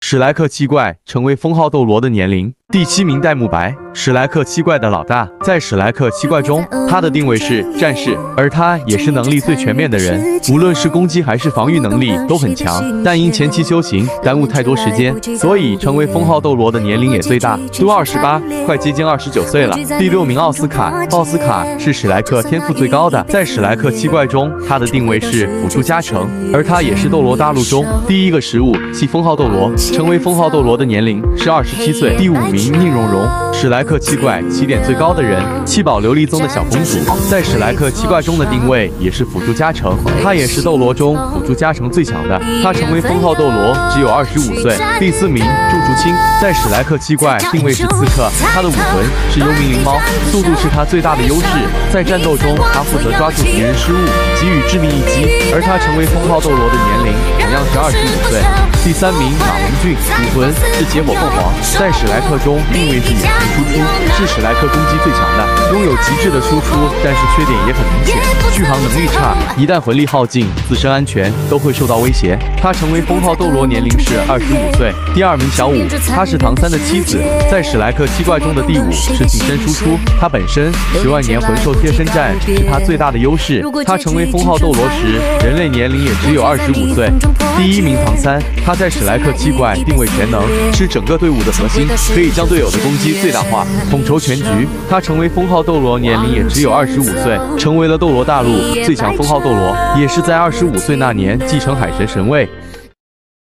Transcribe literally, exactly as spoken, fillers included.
史莱克七怪成为封号斗罗的年龄。第七名戴沐白，史莱克七怪的老大，在史莱克七怪中，他的定位是战士，而他也是能力最全面的人，无论是攻击还是防御能力都很强，但因前期修行耽误太多时间，所以成为封号斗罗的年龄也最大，都二十八，快接近二十九岁了。第六名奥斯卡，奥斯卡是史莱克天赋最高的，在史莱克七怪中，他的定位是辅助加成，而他也是斗罗大陆中第一个十五系封号斗罗，成为封号斗罗的年龄是二十七岁。第五名宁荣荣，史莱克七怪起点最高的人，七宝琉璃宗的小公主，在史莱克七怪中的定位也是辅助加成，她也是斗罗中辅助加成最强的，她成为封号斗罗只有二十五岁。第四名祝竹清，在史莱克七怪定位是刺客，她的武魂是幽冥灵猫，速度是她最大的优势，在战斗中她负责抓住敌人失误，给予致命一击，而她成为封号斗罗的年龄同样是二十五岁。第三名马文俊，武魂是邪火凤凰，在史莱克中定位是远程输出，是史莱克攻击最强的，拥有极致的输出，但是缺点也很明显，续航能力差，一旦魂力耗尽，自身安全都会受到威胁。他成为封号斗罗年龄是二十五岁。第二名小舞，她是唐三的妻子，在史莱克七怪中的第五是近身输出，她本身十万年魂兽贴身战是她最大的优势，她成为封号斗罗时，人类年龄也只有二十五岁。第一名唐三，他在史莱克七怪定位全能，是整个队伍的核心，可以将队友的攻击最大化，统筹全局。他成为封号斗罗年龄也只有二十五岁，成为了斗罗大陆最强封号斗罗，也是在二十五岁那年继承海神神位。